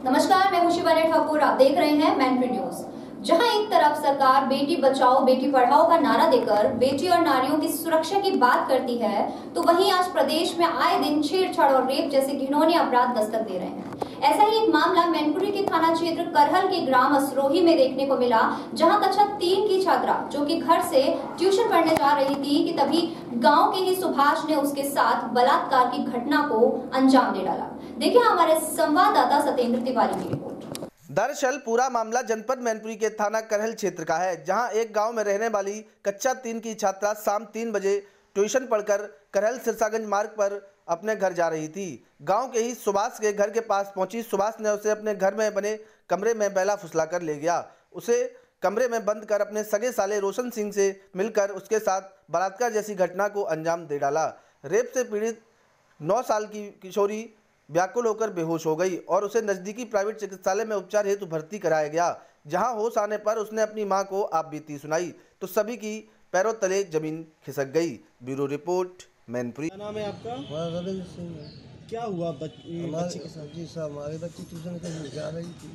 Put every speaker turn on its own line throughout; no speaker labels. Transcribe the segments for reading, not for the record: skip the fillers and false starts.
नमस्कार, मैं शिवानी ठाकुर। आप देख रहे हैं मैनपुरी न्यूज। जहां एक तरफ सरकार बेटी बचाओ बेटी पढ़ाओ का नारा देकर बेटी और नारियों की सुरक्षा की बात करती है, तो वहीं आज प्रदेश में आए दिन छेड़छाड़ और रेप जैसे घिनौने अपराध दस्तक दे रहे हैं। ऐसा ही एक मामला मैनपुरी के थाना क्षेत्र करहल के ग्राम असरोही में देखने को मिला, जहां कक्षा 3 की छात्रा जो कि घर से ट्यूशन पढ़ने जा रही थी कि तभी गांव के ही सुभाष ने उसके साथ बलात्कार की घटना को अंजाम दे डाला। देखिए हमारे संवाददाता सत्येंद्र तिवारी की रिपोर्ट।
दरअसल पूरा मामला जनपद मैनपुरी के थाना करहल क्षेत्र का है, जहां एक गांव में रहने वाली कक्षा 3 की छात्रा शाम 3 बजे ट्यूशन पढ़कर करहल सिरसागंज मार्ग पर अपने घर जा रही थी। गांव के ही सुभाष के घर के पास पहुंची सुभाष ने उसे अपने घर में बने कमरे में बेला फुसला कर ले गया। उसे कमरे में बंद कर अपने सगे साले रोशन सिंह से मिलकर उसके साथ बलात्कार जैसी घटना को अंजाम दे डाला। रेप से पीड़ित 9 साल की किशोरी व्याकुल होकर बेहोश हो गई और उसे नजदीकी प्राइवेट चिकित्सालय में उपचार हेतु भर्ती कराया गया। जहां होश आने पर उसने अपनी मां को आप बीती सुनाई तो सभी की पैरों तले जमीन खिसक गई। Bureau report, Mainpuri.
क्या नाम है आपका?
रविंद्र सिंह।
क्या हुआ बच्ची के साथ?
जी साहब, हमारी बच्ची ट्यूशन के लिए जा रही थी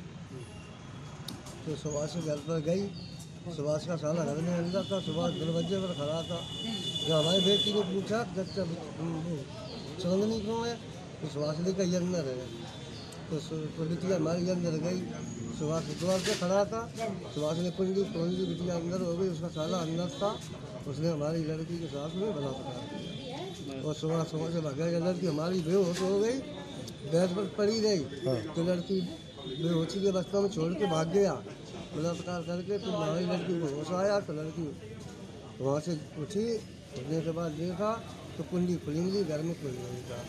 तो सुभाष के घर पर गई। सुभाष का साला घर में अंदर था, सुभाष दरवाजे पर खड़ा था। जब हमारी बेटी ने पूछा समझनी क्यों है तो सुभाष ने कहा अंदर है, तो बिटिया हमारी अंदर गई। सुभाष द्वार पे खड़ा था, सुभाष ने कुंडी खोल दी, बिटिया अंदर हो गई, उसका साला अंदर था। उसने हमारी लड़की के साथ में बलात्कार किया और सुभाष से भागा। लड़की हमारी बेहोश हो गई, बेड पर पड़ी रही। तो लड़की बेहोशी के रास्ते में छोड़ के भाग गया बलात्कार करके। फिर हमारी लड़की को होश आया तो लड़की वहाँ से उठी। उठने के बाद देखा तो कुंडी खुली थी, घर में खुल नहीं था।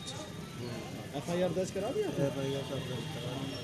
FIR दर्ज करा दिया?
FIR सब दर्ज करा दिया।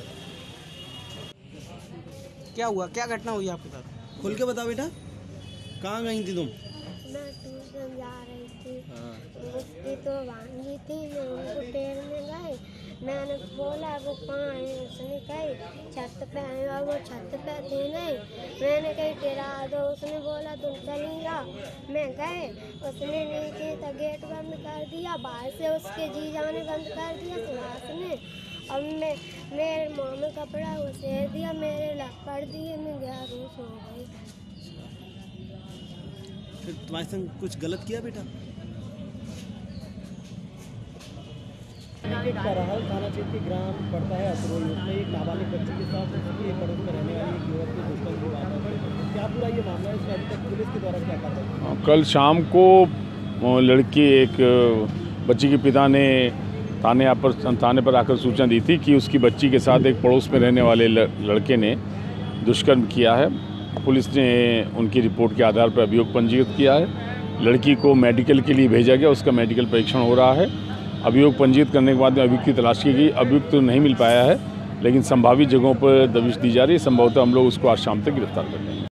क्या हुआ, क्या घटना हुई आपके साथ? खुल के बता बेटा, कहाँ गई थी तुम?
मैं ट्यूशन जा रही थी। उसकी तो भांजी थी, मैं उनको टेरने गए। मैंने बोला वो कहाँ है, उसने कही छत पे है, वो छत पे थी नहीं। मैंने कही टेरा दो, उसने बोला तुम चली जाओ। मैं गए, उसने नहीं की तो गेट बंद कर दिया, बाहर से उसके जीजा ने बंद कर दिया सुभाष ने। अब मेरे मुँह में कपड़ा उसेर दिया, मेरे लग पड़ दिए, मैं बेहोश हो गई।
फिर तुम्हारे संग कुछ गलत किया बेटा? करहल थाना क्षेत्र के ग्राम पड़ता है असरोही, उसमें एक नाबालिग बच्ची के साथ उसकी एक पड़ोस में रहने वाली एक युवक की दुष्कर्म की बात है। क्या पूरा ये मामला है, इसमें अभी तक पुलिस के द्वारा क्या कार्रवाई?
कल शाम को लड़की एक बच्ची के पिता ने थाने पर आकर सूचना दी थी कि उसकी बच्ची के साथ एक पड़ोस में रहने वाले लड़के ने दुष्कर्म किया है। पुलिस ने उनकी रिपोर्ट के आधार पर अभियोग पंजीकृत किया है। लड़की को मेडिकल के लिए भेजा गया, उसका मेडिकल परीक्षण हो रहा है। अभियोग पंजीकृत करने के बाद में अभियुक्त की तलाश की गई। अभियुक्त तो नहीं मिल पाया है, लेकिन संभावित जगहों पर दबिश दी जा रही है। संभवतः हम लोग उसको आज शाम तक गिरफ्तार कर लेंगे।